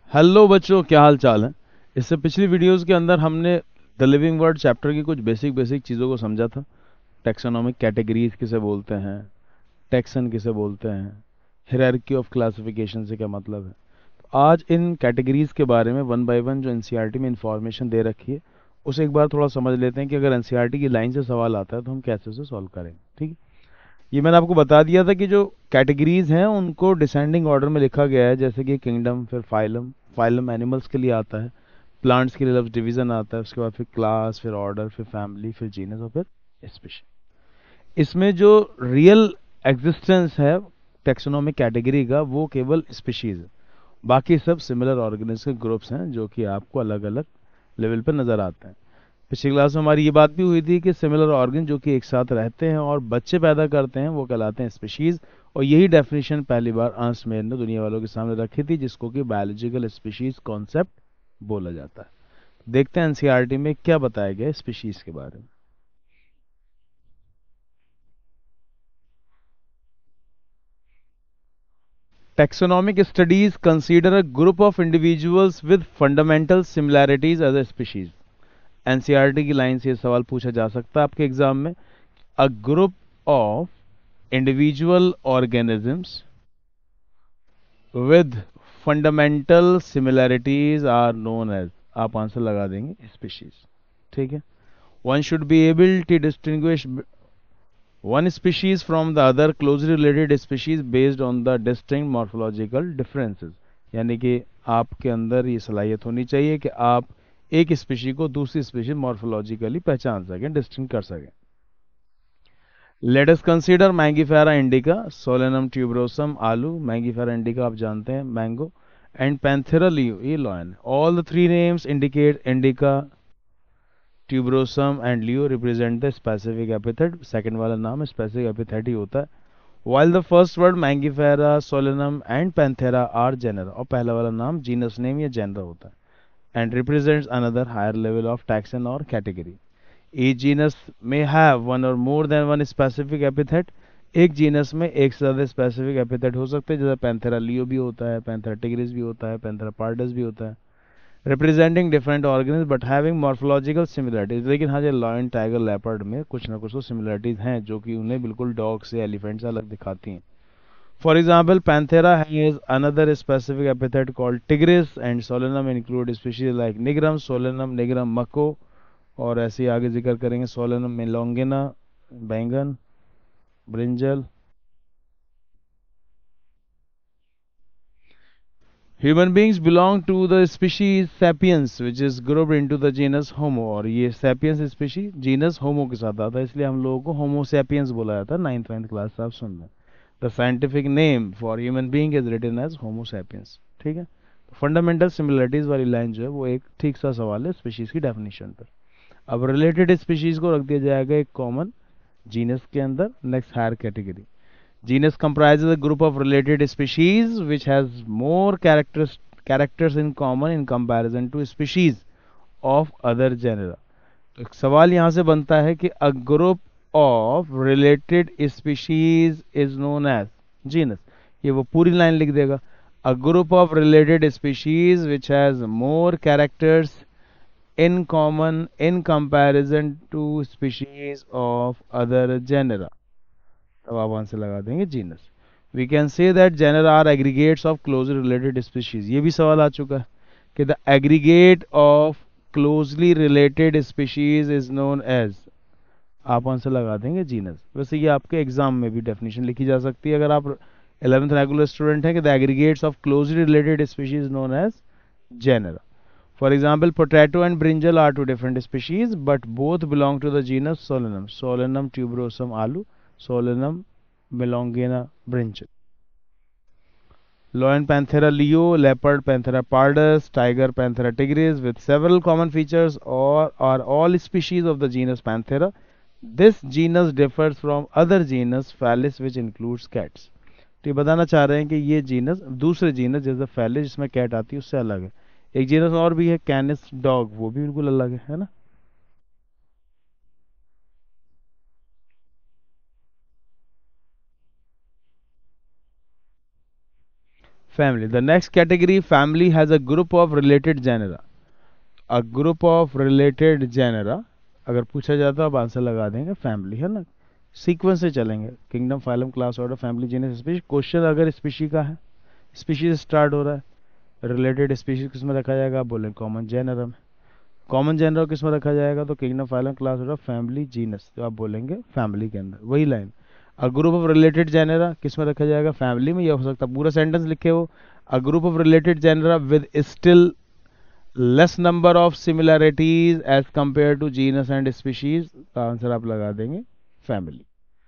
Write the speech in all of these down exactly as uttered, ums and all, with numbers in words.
Hello बच्चों, क्या हाल चाल है। इससे पिछली वीडियोस के अंदर हमने द लिविंग वर्ड चैप्टर की कुछ बेसिक बेसिक चीज़ों को समझा था। टेक्सोनॉमिक कैटेगरीज किसे बोलते हैं, टैक्सन किसे बोलते हैं, हायरार्की ऑफ क्लासिफिकेशन से क्या मतलब है। तो आज इन कैटेगरीज के बारे में वन बाय वन जो एनसीईआरटी में इंफॉर्मेशन दे रखी है उसे एक बार थोड़ा समझ लेते हैं कि अगर एनसीईआरटी की लाइन से सवाल आता है तो हम कैसे उसे सॉल्व करेंगे। ठीक है, ये मैंने आपको बता दिया था कि जो कैटेगरीज हैं उनको डिसेंडिंग ऑर्डर में लिखा गया है, जैसे कि किंगडम, फिर फाइलम। फाइलम एनिमल्स के लिए आता है, प्लांट्स के लिए लफ्ज डिवीजन आता है, उसके बाद फिर क्लास, फिर ऑर्डर, फिर फैमिली, फिर जीनस और फिर स्पीशीज। इसमें जो रियल एग्जिस्टेंस है टेक्सोनोमिक कैटेगरी का वो केवल स्पीशीज है। बाकी सब सिमिलर ऑर्गेनिज्म के ग्रुप्स हैं जो कि आपको अलग अलग लेवल पर नजर आते हैं। पिछली क्लास में हमारी ये बात भी हुई थी कि सिमिलर ऑर्गन जो कि एक साथ रहते हैं और बच्चे पैदा करते हैं वो कहलाते हैं स्पीशीज। और यही डेफिनेशन पहली बार अर्नस्ट मेयर ने दुनिया वालों के सामने रखी थी, जिसको कि बायोलॉजिकल स्पीशीज कॉन्सेप्ट बोला जाता है। देखते हैं एनसीईआरटी में क्या बताया गया स्पीशीज के बारे में। Taxonomic studies consider a group of individuals with fundamental similarities as a species. NCERT की लाइन से ये सवाल पूछा जा सकता है आपके एग्जाम में। A group of individual organisms with fundamental similarities are known as, आप आंसर लगा देंगे स्पीशीज। ठीक है, one should be able to distinguish one species from the other closely related species based on the distinct morphological differences. यानी कि आपके अंदर ये सलाहियत होनी चाहिए कि आप एक स्पीशी को दूसरी स्पीशी मॉर्फोलॉजिकली पहचान सकें, डिस्टिंग कर सकें। Let us consider Mangifera indica, Solanum tuberosum आलू, मैंगीफेरा इंडिका आप जानते हैं मैंगो, एंड पैंथेरा लियो ये lion. All the three names indicate indica, tuberosum and leo represent the specific epithet. Second वाला नाम स्पेसिफिक एपिथेट ही होता है। while the first word Mangifera, Solanum and Panthera are genera, और पहला वाला नाम genus name या जेनर होता है and represents another higher level of taxon और category. Each genus may have one or more than one specific epithet. एक genus में एक से ज़्यादा स्पेसिफिक एपिथेट हो सकते हैं, जैसे पैंथेरा लियो भी होता है, पैंथेरा टिग्रिस भी होता है, पैंथेरा पार्डस भी होता है, representing different organism but having morphological similarities. लेकिन हाँ, जो लॉयन, टाइगर, लेपर्ड में कुछ ना कुछ तो सिमिलरिटीज हैं जो कि उन्हें बिल्कुल डॉग से, एलिफेंट से अलग दिखाती हैं। For example Panthera has another specific epithet called tigris and Solanum include species like nigrum, Solanum, nigrum मको, और ऐसे ही आगे जिक्र करेंगे सोलेनम मेलोंगिना, बैंगन, brinjal. Human beings belong to the species sapiens which is grouped into the genus Homo, और ये sapiens species genus होमो के साथ आता है, इसलिए हम लोगों को होमो सैपियंस बोला जाता है। नाइन्थ नाइन्थ क्लास से आप सुन रहे हैं। The scientific name for human being is written as Homo sapiens. ठीक है, फंडामेंटल सिमिलरिटीज वाली लाइन जो है वो एक ठीक सा सवाल है स्पीशीज की डेफिनेशन पर। अब रिलेटेड स्पीशीज को रख दिया जाएगा एक कॉमन जीनस के अंदर। Next higher category. Genus comprises a group of related species which has more characters characters in common in comparison to species of other genera. तो एक सवाल यहाँ से बनता है कि a group of related species is known as genus। ये वो पूरी लाइन लिख देगा। A group of related species which has more characters in common in comparison to species of other genera, तब आप आंसर लगा देंगे genus. We can say that genera are aggregates of closely related species. ये भी सवाल आ चुका है कि the aggregate of closely related species is known as, आप आंसर लगा देंगे जीनस। वैसे ये आपके एग्जाम में भी डेफिनेशन लिखी जा सकती है अगर आप इलेवेंथ रेगुलर स्टूडेंट हैं कि the aggregates of closely related species known as genera. For example, potato and brinjal are two different species, but both belong to the genus Solanum. Solanum tuberosum alu, Solanum melongena brinjal. Lion Panthera leo, leopard Panthera pardus, tiger Panthera tigris, with several common features, or are all species of the genus Panthera. This genus differs from other genus Felis, which includes cats. तो ये बताना चाह रहे हैं कि ये genus दूसरे genus जैसे फैलिस जिसमें कैट आती है उससे अलग है। एक जीनस और भी है कैनिस डॉग, वो भी बिल्कुल अलग है है ना। Family. The next category, family has a group of related genera. A group of related genera अगर पूछा जाता है आप आंसर लगा देंगे फैमिली, है ना। सीक्वेंस से चलेंगे, kingdom, phylum, class, order, family, genus, species. Question अगर स्पीशीज का है, स्पीशीज स्टार्ट हो रहा है, रिलेटेड स्पीशीज किस में रखा जाएगा, आप बोलेंगे कॉमन जेनरा में। कॉमन जेनरा किस में रखा जाएगा, तो kingdom, phylum, class, order, family, genus, तो आप बोलेंगे फैमिली के अंदर, वही line. A group of related genera किस में रखा जाएगा, फैमिली में। यह हो सकता है पूरा सेंटेंस लिखे हो, a group of related genera with still less number of similarities as compare to genus and species, का आंसर आप लगा देंगे family.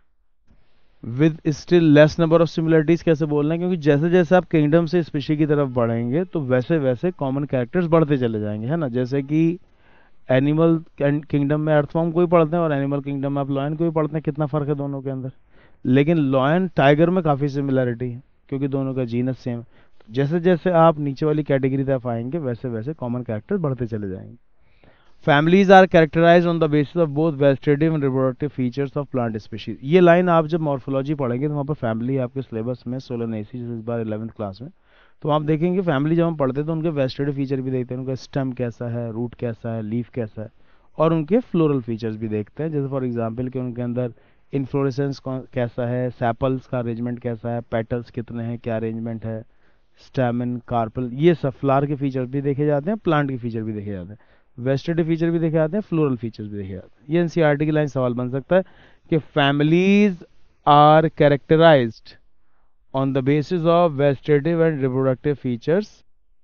With still less number of similarities कैसे बोलना है, क्योंकि जैसे जैसे आप किंगडम से स्पीशी की तरफ बढ़ेंगे तो वैसे वैसे कॉमन कैरेक्टर्स बढ़ते चले जाएंगे, है ना। जैसे कि एनिमल किंगडम में अर्थफॉर्म को ही पढ़ते हैं और एनिमल किंगडम में आप लॉयन को ही पढ़ते हैं, कितना फर्क है दोनों के अंदर। लेकिन लॉयन टाइगर में काफ़ी सिमिलरिटी है क्योंकि दोनों का जीनस सेम है। तो जैसे जैसे आप नीचे वाली कैटेगरी तरफ आएंगे वैसे वैसे कॉमन कैरेक्टर्स बढ़ते चले जाएंगे। Families are characterise on the basis of both vegetative and reproductive features of plant species. ये लाइन आप जब मॉर्फोलॉजी पढ़ेंगे तो वहाँ पर फैमिली आपके सिलेबस में सोलनेसी इस बार इलेवंथ क्लास में, तो आप देखेंगे फैमिली जब हम पढ़ते हैं तो उनके वेजिटेटिव फीचर भी देखते हैं, उनका स्टेम कैसा है, रूट कैसा है, लीफ कैसा है, और उनके फ्लोरल फीचर्स भी देखते हैं। जैसे फॉर एग्जाम्पल कि उनके अंदर इन्फ्लोरेसेंस कैसा है, सैपल्स का अरेंजमेंट कैसा है, पेटल्स कितने हैं, क्या अरेंजमेंट है, स्टैमिन, कार्पल, ये सब फ्लावर के फीचर भी देखे जाते हैं, प्लांट के फीचर भी देखे जाते हैं, वेजिटेटिव फीचर भी देखे जाते हैं, फ्लोरल फीचर्स भी देखे जाते हैं। ये एनसीईआरटी की लाइन सवाल बन सकता है कि families are characterised on the basis of vegetative and reproductive features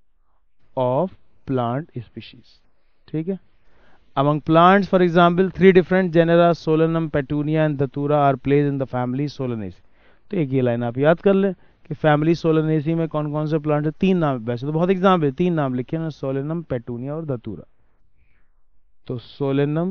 of plant species. ठीक है। Among plants, for example, three different genera, Solanum, Petunia and Datura, are placed in the family Solanaceae. तो एक ये line आप याद कर लें कि फैमिली सोलनेसी में कौन कौन से प्लांट है। तीन नाम, वैसे तो बहुत एग्जाम्पल है, तीन नाम लिखे ना, सोलेनम, पेटूनिया और धतूरा। तो सोलेनम,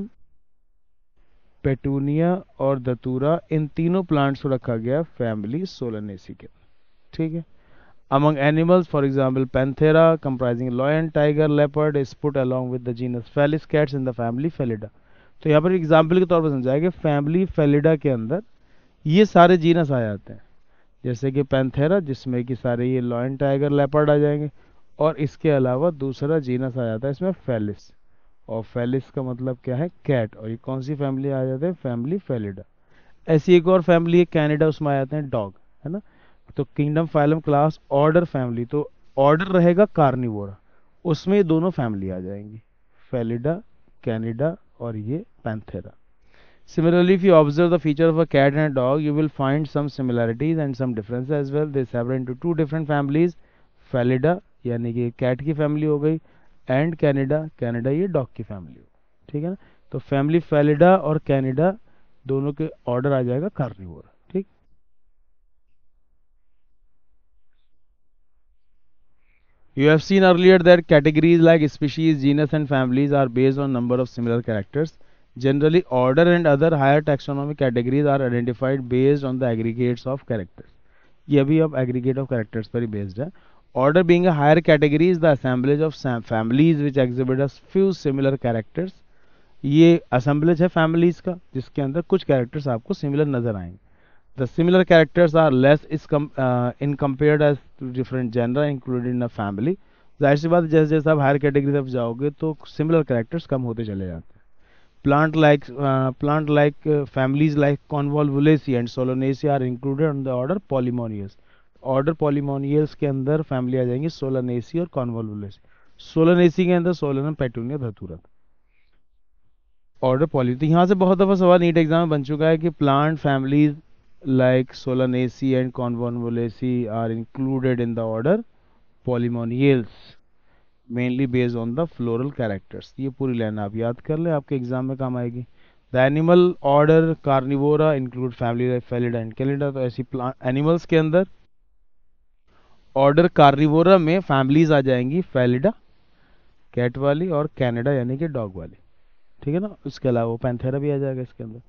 पेटूनिया और धतूरा, इन तीनों प्लांट्स को रखा गया फैमिली सोलनेसी के। ठीक है। Among animals, for example, Panthera, comprising lion, tiger, leopard, is put along with the genus Felis cats in the family Felida. तो यहाँ पर एग्जाम्पल के तौर पर समझाया कि फैमिली फेलिडा के अंदर ये सारे जीनस आ जाते हैं, जैसे कि पैंथेरा जिसमें कि सारे ये लॉयन, टाइगर, लेपर्ड आ जाएंगे, और इसके अलावा दूसरा जीनस आ जाता है इसमें फेलिस, और फेलिस का मतलब क्या है, कैट, और ये कौन सी फैमिली आ जाते हैं, फैमिली फेलिडा। ऐसी एक और फैमिली है कैनेडा, उसमें आ जाते हैं डॉग, है ना। तो kingdom, phylum, class, order, family, तो ऑर्डर रहेगा कार्निवोरा, उसमें ये दोनों फैमिली आ जाएंगी, फेलिडा, कैनेडा और ये Panthera. Similarly, if you observe the feature of a cat and a dog, you will find some similarities and some differences as well. They separate into two different families, Felida यानी कि cat की family हो गई, and Canidae, Canidae ये dog की family हो, ठीक है ना। तो फैमिली फेलिडा और कैनेडा दोनों के ऑर्डर आ जाएगा कार्निवोरा। ठीक। You have seen earlier that categories like species, genus and families are based on number of similar characters. Generally, order and other higher taxonomic categories are identified based on the aggregates of characters. ये अभी अब aggregate of characters पर ही based है। Order being a higher category is the assemblage of families which exhibit a few similar characters. ये assemblage है families का जिसके अंदर कुछ characters आपको similar नजर आएंगे। The similar characters are less is com, uh, in compared as to different genre included in a family. जाहिर सी बात है, जैसे जैसे आप हायर कैटेगरी तरफ जाओगे तो सिमिलर कैरेक्टर्स कम होते चले जाते हैं। Plant like plant like families like Convolvulaceae and Solanaceae are included on the order Polemoniales. Order Polemoniales के अंदर फैमिली आ जाएंगी सोलोनेसी और कॉन्वोल्वुलेसी। सोलोनेसी के अंदर सोलेनम, पेटूनिया, धतूरा। ऑर्डर पॉली, तो यहाँ से बहुत दफा सवाल नीट एग्जाम में बन चुका है कि plant families like Solanaceae and Convolvulaceae are included in the order Polymoniales, mainly based on the floral characters. ये पूरी लाइन आप याद कर ले, आपके एग्जाम में काम आएगी। The animal order Carnivora include family like Felida and Canida। तो ऐसी एनिमल्स के अंदर ऑर्डर कार्निवोरा में फैमिलीज आ जाएंगी फेलिडा कैट वाली और कैनेडा यानी कि डॉग वाली, ठीक है ना। उसके अलावा पैंथेरा भी आ जाएगा इसके अंदर।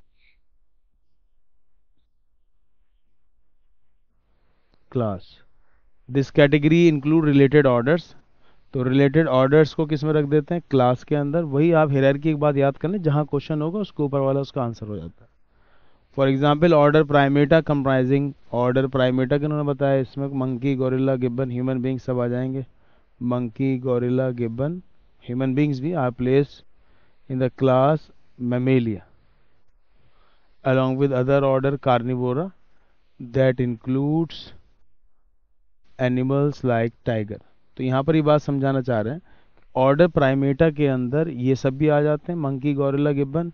Class, this category include related orders. तो रिलेटेड ऑर्डर्स को किस में रख देते हैं, क्लास के अंदर। वही आप हायरार्की एक बात याद कर लें, जहां क्वेश्चन होगा उसके ऊपर वाला उसका आंसर हो जाता है। For example order Primata comprising, order Primata किन्होंने बताया, इसमें monkey, gorilla, gibbon, human beings सब आ जाएंगे। Monkey, gorilla, gibbon, human beings भी are placed in the class Mammalia along with other order carnivora that includes animals like tiger। तो यहाँ पर ये बात समझाना चाह रहे हैं, ऑर्डर प्राइमेटा के अंदर ये सब भी आ जाते हैं, monkey, gorilla, gibbon,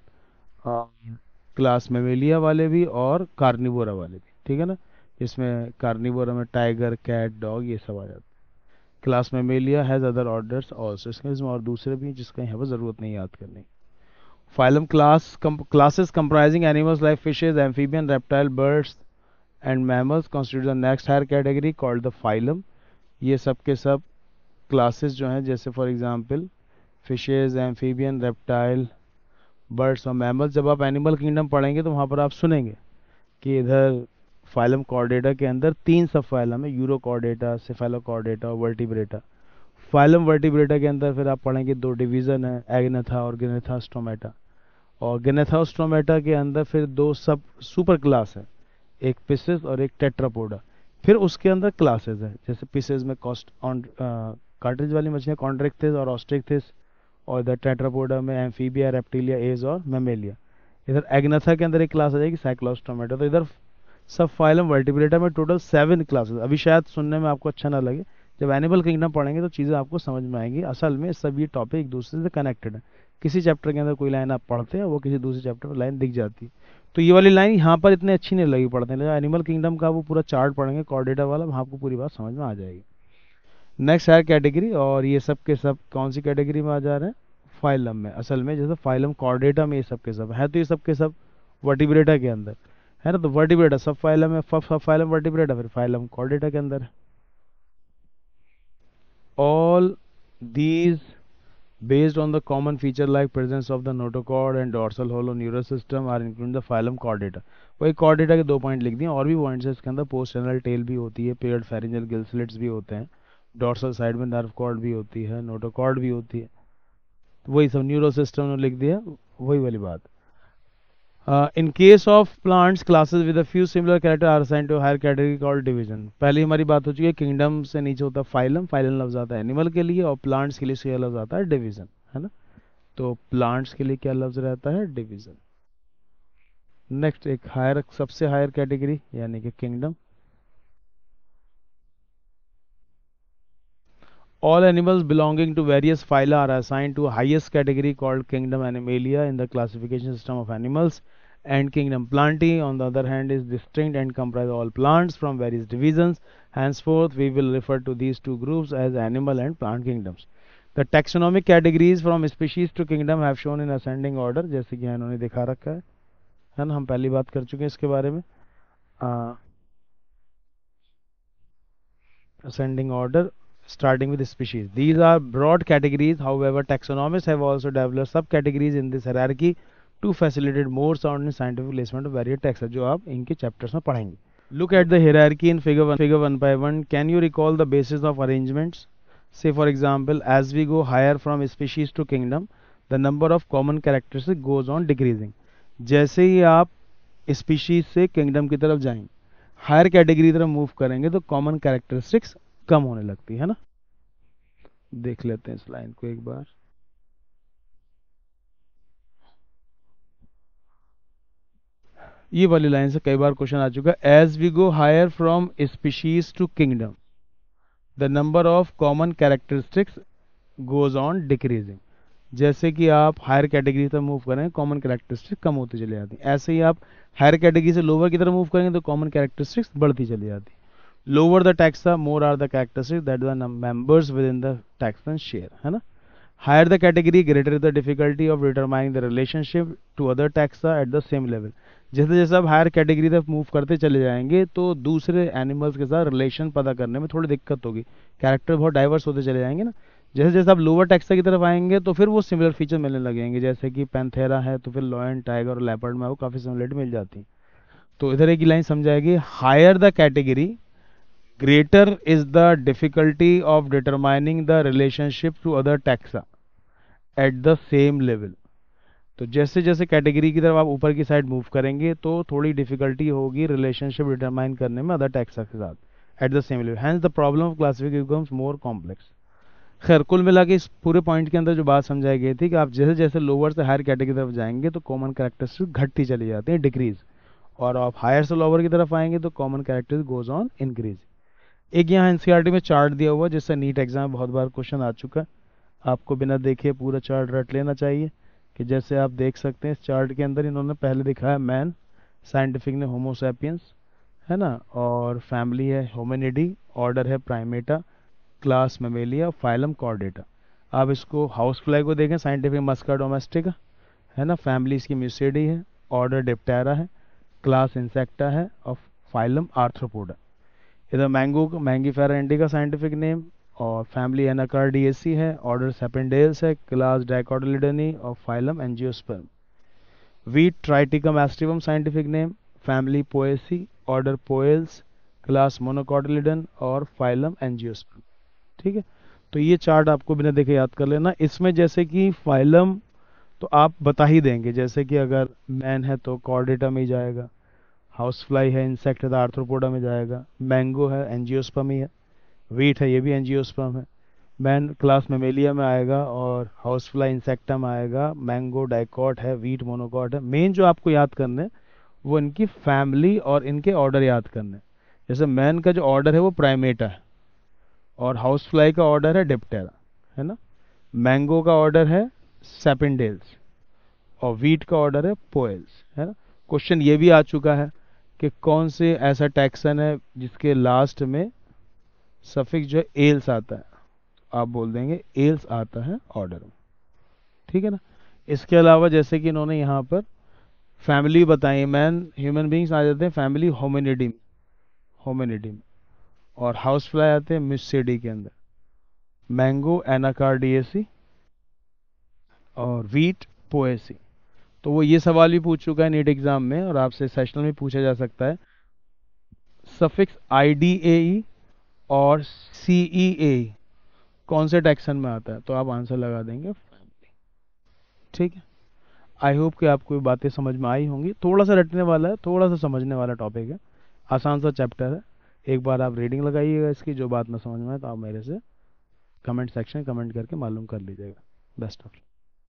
class Mammalia वाले भी और कार्निवोरा वाले भी, ठीक है ना। इसमें कार्निवोरा में टाइगर, कैट, डॉग ये सब आ जाते हैं। Class Mammalia has other orders also, इसमें इसमें और दूसरे भी जिसका यहाँ पर ज़रूरत नहीं याद करने की। Phylum class com classes comprising animals like fishes, amphibian, reptile, birds and mammals constitute the next higher category called the phylum। ये सब के सब classes जो हैं, जैसे for example fishes, amphibian, reptile, birds और mammals, जब आप animal kingdom पढ़ेंगे तो वहाँ पर आप सुनेंगे कि इधर phylum chordata के अंदर तीन सब phylum है, यूरोकॉर्डेटा, सेफेलोकॉर्डेटा और वर्टिब्रेटा। phylum vertebrata के अंदर फिर आप पढ़ेंगे दो डिवीज़न है, एग्नेथा और गिनेथा स्टोमेटा, और गिनेथास्ट्रोमेटा के अंदर फिर दो सब सुपर क्लास है, एक पिसेस और एक टेट्रापोडा। फिर उसके अंदर क्लासेस है, जैसे पिसेस में कॉस्ट कार्ट्रिज वाली मछलियाँ कॉन्ड्रेक्थिस और ऑस्ट्रिक्थिस, और इधर टेट्रापोडा में एम्फीबिया, रेप्टिलिया, एज और मेमेलिया। इधर एग्नेथा के अंदर एक क्लास आ जाएगी साइक्लोस्टोमेटा। तो इधर सब फाइलम वर्टिब्रेटा में टोटल सेवन क्लासेस। अभी शायद सुनने में आपको अच्छा ना लगे, जब एनिमल किंगडम पढ़ेंगे तो चीज़ें आपको समझ में आएंगी। असल में सब ये टॉपिक एक दूसरे से कनेक्टेड है, किसी चैप्टर के अंदर कोई लाइन आप पढ़ते हैं वो किसी दूसरे चैप्टर में लाइन दिख जाती है। तो ये वाली लाइन यहाँ पर इतनी अच्छी नहीं लगी पढ़ते हैं, एनिमल किंगडम का वो पूरा चार्ट पढ़ेंगे कॉर्डेटा वाला, वहाँ आपको पूरी बात समझ में आ जाएगी। नेक्स्ट है कैटेगरी, और ये सब के सब कौन सी कैटेगरी में आ जा रहे हैं, फाइलम में। असल में जैसे फाइलम कॉर्डेटा में ये सब के सब है, तो ये सब के सब वर्टिब्रेटा के अंदर है ना। तो वर्टिब्रेटा सब फाइलम है, सब फाइलम वर्टिब्रेटा फिर फाइलम कॉर्डेटा के अंदर है। All these based on the common feature like presence of the notochord and dorsal hollow neural system are including the phylum chordata। वही chordata के दो पॉइंट लिख दिए, और भी पॉइंट्स है इसके अंदर। पोस्ट एनल टेल भी होती है, पेयर्ड फेरिंजियल गिल स्लिट्स भी होते हैं, डॉर्सल साइड में नर्व कॉर्ड भी होती है, नोटोकॉर्ड भी होती है, वही सब न्यूरो सिस्टम ने लिख दिया, वही वाली बात। In case of plants classes with a few similar character are assigned to higher category called division. पहले हमारी बात हो चुकी है, किंगडम से नीचे होता है फाइलम, फाइलम लफ्ज आता है एनिमल के लिए, और प्लांट्स के लिए से लफ्ज आता है डिवीजन, है ना। तो प्लांट्स के लिए क्या लफ्ज रहता है, डिवीजन। नेक्स्ट एक हायर, सबसे हायर कैटेगरी यानी कि kingdom. All animals belonging to various phyla are assigned to a highest category called kingdom Animalia in the classification system of animals, and kingdom Plantae on the other hand is distinct and comprise all plants from various divisions. Henceforth we will refer to these two groups as animal and plant kingdoms। The taxonomic categories from species to kingdom have shown in ascending order, जैसे कि इन्होंने दिखा रखा है है ना, हम पहली बात कर चुके हैं इसके बारे में। ascending order starting with species. These are broad categories, however taxonomists have also developed subcategories in this hierarchy to facilitate more sound and scientific placement of various taxa, जो आप इनके chapters में पढ़ेंगे। Look at the hierarchy in figure one, figure one by one। Can you recall the basis of arrangements? Say for example, as we go higher from species to kingdom, the number of common characteristics goes on decreasing। जैसे ही आप species से kingdom की तरफ जाएंगे, higher category की तरफ move करेंगे, तो कॉमन कैरेक्टरिस्टिक्स कम होने लगती है ना। देख लेते हैं इस लाइन को एक बार। ये वाली लाइन से कई बार क्वेश्चन आ चुका है। As we go higher from species to kingdom, the number of common characteristics goes on decreasing. जैसे कि आप हायर कैटेगरी तक मूव करेंगे, कॉमन कैरेक्टरिस्टिक्स कम होती चली जाती है। ऐसे ही आप हायर कैटेगरी से लोअर की तरफ मूव करेंगे तो कॉमन कैरेक्टरिस्टिक्स बढ़ती चली जाती है। Lower the taxa more are the characteristics that the members within the taxon share, है ना। Higher the category greater the difficulty of determining the relationship to other taxa at the same level. जैसे जैसे आप higher category तक move करते चले जाएंगे तो दूसरे एनिमल्स के साथ रिलेशन पता करने में थोड़ी दिक्कत होगी, कैरेक्टर बहुत डाइवर्स होते चले जाएंगे ना। जैसे जैसे आप लोअर टैक्सा की तरफ आएंगे तो फिर वो सिमिलर फीचर मिलने लगेंगे, जैसे कि पैंथेरा है तो फिर लॉयन, टाइगर और लेपर्ड में वो काफ़ी सिमिलरिटी मिल जाती है। तो इधर एक लाइन समझाएगी, higher the category greater is the difficulty of determining the relationship to other taxa at the same level. तो जैसे जैसे कैटेगरी की तरफ आप ऊपर की साइड मूव करेंगे तो थोड़ी डिफिकल्टी होगी रिलेशनशिप डिटरमाइन करने में अदर टैक्सेस के साथ at the same level, hence the problem of classification becomes more complex. खैर कुल मिला के इस पूरे पॉइंट के अंदर जो बात समझाई गई थी कि आप जैसे जैसे लोअर से हायर कैटेगरी की तरफ जाएंगे तो कॉमन कैरेक्टरिस्टिक घटती चली जाती है, डिक्रीज, और आप हायर से लोअर की तरफ आएंगे तो common characteristic goes on increase. एक यहाँ एनसीईआरटी में चार्ट दिया हुआ जिससे नीट एग्जाम बहुत बार क्वेश्चन आ चुका है, आपको बिना देखे पूरा चार्ट रट लेना चाहिए। कि जैसे आप देख सकते हैं इस चार्ट के अंदर इन्होंने पहले दिखाया मैन, साइंटिफिक ने होमो सैपियंस, है ना, और फैमिली है होमिनिडी, ऑर्डर है Primata, class Mammalia, phylum Chordata. आप इसको हाउस फ्लाई को देखें, साइंटिफिक मस्का डोमेस्टिका, है ना, फैमिली इसकी म्यूसिडी है, ऑर्डर डिप्टेरा है, क्लास इंसेक्टा है, और फाइलम आर्थ्रोपोडा। इधर mango Mangifera indica scientific name, और फैमिली एनाकार्डिएसी है, ऑर्डर सेपेंडेल्स है, क्लास डाइकोटिलिडनी, और phylum angiosperm. Wheat Triticum aestivum scientific name, family Poaceae, order Poales, class Monocotyledonae, और फाइलम एंजियोस्पर्म। ठीक है, तो ये चार्ट आपको बिना देखे याद कर लेना। इसमें जैसे कि फाइलम तो आप बता ही देंगे, जैसे कि अगर मैन है तो कॉर्डेटा में ही जाएगा, हाउस फ्लाई है इंसेक्ट है तो आर्थ्रोपोडा में जाएगा, मैंगो है एंजियोस्पर्म ही है, वीट है ये भी एंजियोस्पर्म है, मैन क्लास मेमेलिया में आएगा, और हाउस फ्लाई इंसेक्टा में आएगा, मैंगो डाइकॉट है, वीट मोनोकॉट है। मेन जो आपको याद करने हैं, वो इनकी फैमिली और इनके ऑर्डर याद करने हैं। जैसे मैन का जो ऑर्डर है वो प्राइमेटा है, और हाउस फ्लाई का ऑर्डर है डिप्टेरा, है ना, मैंगो का ऑर्डर है सेपेंडेल्स, और वीट का ऑर्डर है पोएल्स, है ना। क्वेश्चन ये भी आ चुका है कि कौन से ऐसा टैक्सन है जिसके लास्ट में सफिक्स जो है एल्स आता है, आप बोल देंगे एल्स आता है ऑर्डर में, ठीक है ना। इसके अलावा जैसे कि इन्होंने यहाँ पर फैमिली बताई, मैन ह्यूमन बींग्स आ जाते हैं फैमिली होमिनिडी होमिनिडी में, और हाउस फ्लाई आते हैं मिस्सेडी के अंदर, मैंगो एनाकार्डिएसी, और वीट पोएसी। तो वो ये सवाल भी पूछ चुका है नीट एग्जाम में, और आपसे सेशनल में पूछा जा सकता है, सफिक्स आई डी ए ई और सी ई ए कौन से टैक्सन में आता है, तो आप आंसर लगा देंगे फैमिली। ठीक है, आई होप कि आपको ये बातें समझ में आई होंगी। थोड़ा सा रटने वाला है, थोड़ा सा समझने वाला टॉपिक है, आसान सा चैप्टर है। एक बार आप रीडिंग लगाइएगा इसकी, जो बात ना समझ में आए तो आप मेरे से कमेंट सेक्शन कमेंट करके मालूम कर लीजिएगा। Best of